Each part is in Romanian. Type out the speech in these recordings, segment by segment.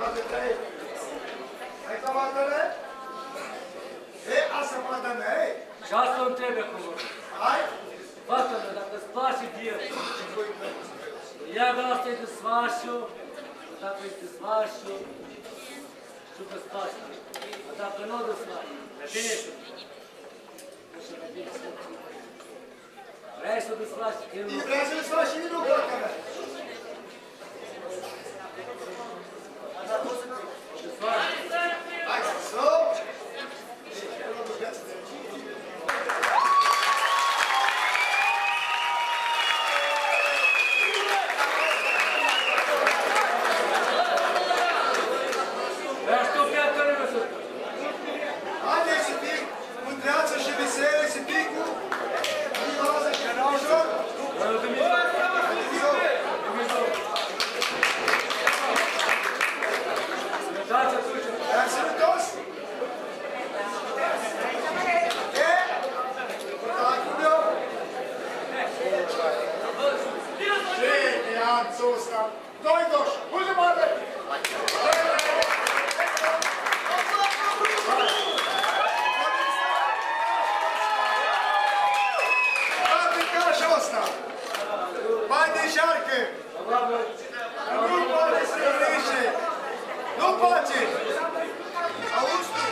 Toate trei. Hai ca matele? E, asta matele, ei? Și asta îmi trebuie cu voi. Hai? Fată-mă, dacă îți place vie, ia asta-i de svașu, dacă e de svașu, știu că-ți place. Dacă nu de svașu, vedeți-o. Vrei să desfaci? Vrei să desfaci și nu placa mea. Hai să Haideți să fii mândreață și vesele, să fii cu Dumnezeu și Dumnezeu. Dar sănătos? E? Portacul meu? Ce e anțul ăsta? Doi doși, ultimate! Mai de șarcă! Nu poate să ridice! Nu poate! Auzi tu?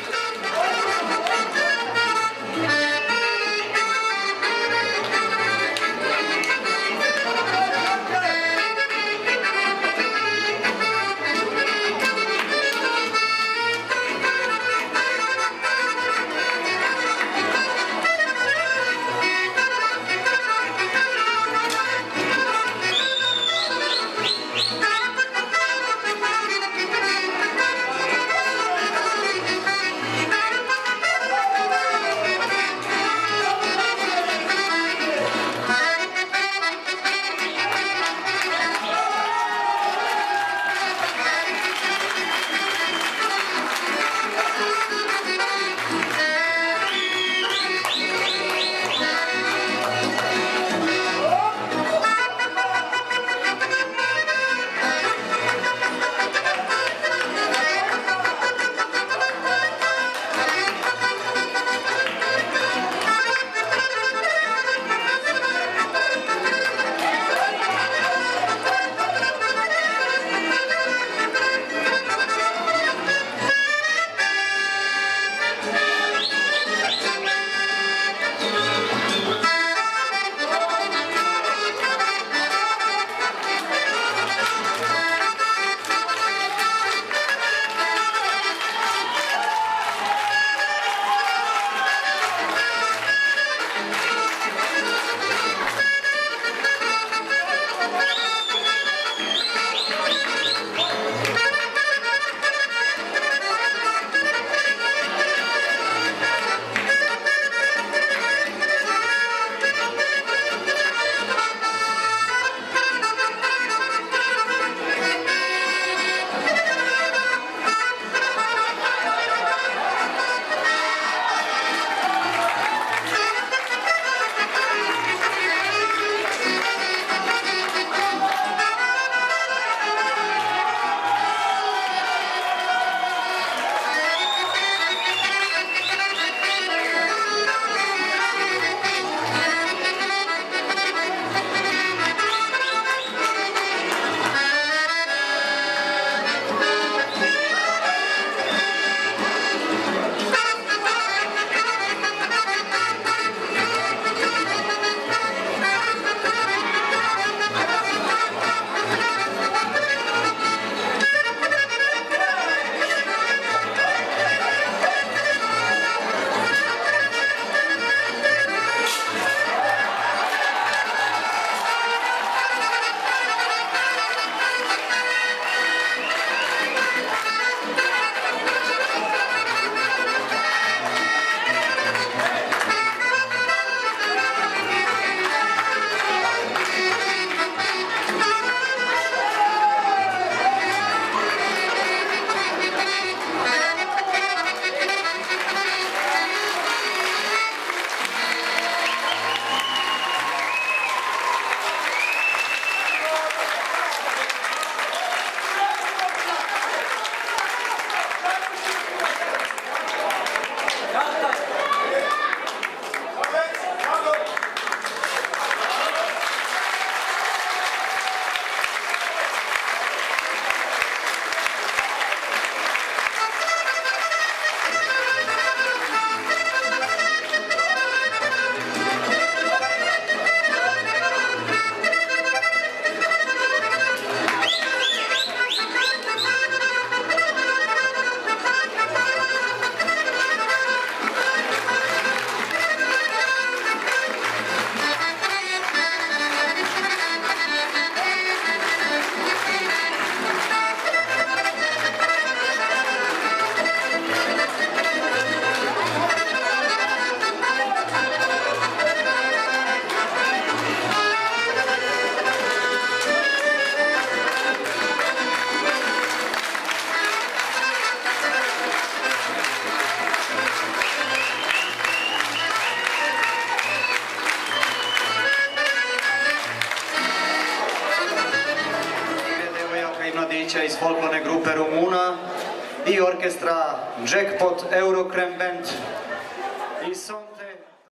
Mića iz folklorne grupe Rumuna i orkestra Jackpot Eurokrem Band i song